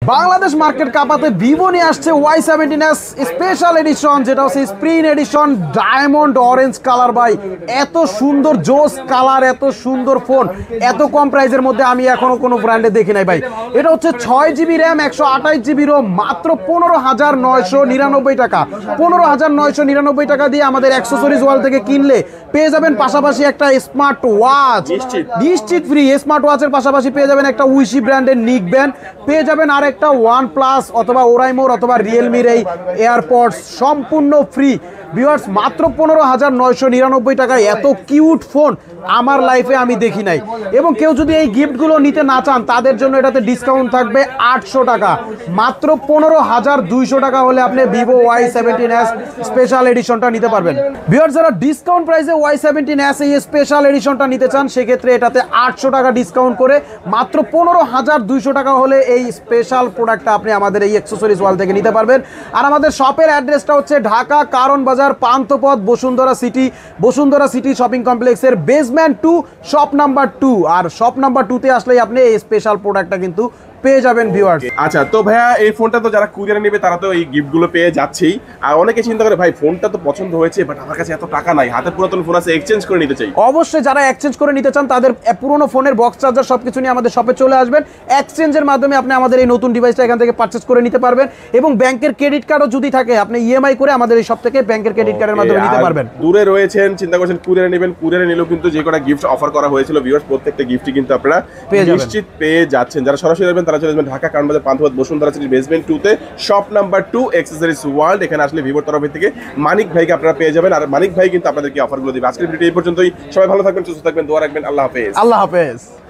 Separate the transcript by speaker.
Speaker 1: Bangladesh market কাপাতে Vivo নিয়ে আসছে Y17s special edition, যেটা হচ্ছে spring edition diamond orange colour. ভাই এত সুন্দর জোস কালার, এত সুন্দর ফোন এত কম প্রাইসের মধ্যে আমি এখনো কোনো ব্র্যান্ডে দেখি নাই ভাই। এটা হচ্ছে 6GB র্যাম 128GB রোম, মাত্র 15,999 টাকা। 15,999 টাকা দিয়ে আমাদের অ্যাক্সেসরিজ ওয়াল থেকে কিনলে পেয়ে যাবেন পাশাপাশি একটা স্মার্ট ওয়াচ নিশ্চিত ফ্রি। স্মার্ট ওয়াচের পাশাপাশি পেয়ে যাবেন একটা উইশি ব্র্যান্ডের নিক ব্যান্ড, পেয়ে যাবেন আর একটা OnePlus অথবা ওরাইমোর অথবা রিয়েলমির এই এয়ারপডস সম্পূর্ণ ফ্রি। ভিউয়ার্স মাত্র 15,999 টাকায় এত কিউট ফোন আমার লাইফে আমি দেখি নাই। এবং কেউ যদি এই গিফটগুলো নিতে না চান তাদের জন্য এটাতে ডিসকাউন্ট থাকবে 800 টাকা। মাত্র 15,200 টাকা হলে আপনি ভিভো Y17s স্পেশাল এডিশনটা নিতে পারবেন। ভিউয়ার্স যারা ডিসকাউন্ট প্রাইসে Y17s এই স্পেশাল এডিশনটা নিতে চান সেক্ষেত্রে এটাতে 800 টাকা ডিসকাউন্ট করে মাত্র 15,200 টাকা হলে এই স্পেশাল প্রোডাক্টটা আপনি আমাদের এই অ্যাক্সেসরিজ ওয়াল থেকে নিতে পারবেন। আর আমাদের শপের অ্যাড্রেসটা হচ্ছে ঢাকা কারণ বাজার, পান্থপথ, বসুন্ধরা সিটি শপিং কমপ্লেক্সের বেসমেন্ট 2 শপ নাম্বার 2। আর শপ নাম্বার 2 তে আসলেই আপনি এই স্পেশাল প্রোডাক্টটা কিন্তু পেয়ে যাবেন ভিউয়ার্স।
Speaker 2: আচ্ছা তো ভাইয়া এই ফোনটা তো যারা কুরিয়ারে নেবে তারা তো এই গিফটগুলো পেয়ে যাচ্ছেই। আর অনেকে চিন্তা করে ভাই ফোনটা তো পছন্দ হয়েছে বাট আমার কাছে এত টাকা নাই, হাতে পুরাতন ফোন আছে, এক্সচেঞ্জ করে নিতে চাই।
Speaker 1: অবশ্যই যারা এক্সচেঞ্জ করে নিতে চান তাদের পুরনো ফোনের বক্স চার্জার সবকিছু নিয়ে আমাদের শপে চলে আসবেন। এক্সচেঞ্জের মাধ্যমে আপনি আমাদের এই নতুন ডিভাইসটা এখান থেকে পারচেজ করে নিতে পারবেন। এবং ব্যাংকের ক্রেডিট কার্ডও যদি থাকে আপনি ইএমআই করে আমাদের এই শপ থেকে ব্যাংকের ক্রেডিট কার্ডের মাধ্যমে নিতে পারবেন।
Speaker 2: দূরে রয়েছেন, চিন্তা করছেন কুরিয়ারে নেবেন, কুরিয়ারে নিলেও কিন্তু যে কটা গিফট অফার করা হয়েছিল ভিউয়ার্স প্রত্যেকটা গিফটই কিন্তু আপনারা নিশ্চিত পেয়ে যাচ্ছেন। যারা সরাসরি আসবেন তারা চলে আসবেন ঢাকা কারণ পান্থপথ বসুন্ধরা সিটির বেসমেন্ট 2 তে শপ নাম্বার 2 অ্যাক্সেসরিজ ওয়ার্ল্ড। এখানে আসলে ভিভোর তরফ থেকে মানিক ভাইকে আপনারা পেয়ে যাবেন। আর মানিক ভাই কিন্তু আপনাদেরকে অফারগুলো দিবে। আজকের ভিডিও এই পর্যন্তই। সবাই ভালো থাকবেন, সুস্থ থাকবেন, দোয়া রাখবেন। আল্লাহ হাফেজ।
Speaker 1: আল্লাহ হাফেজ।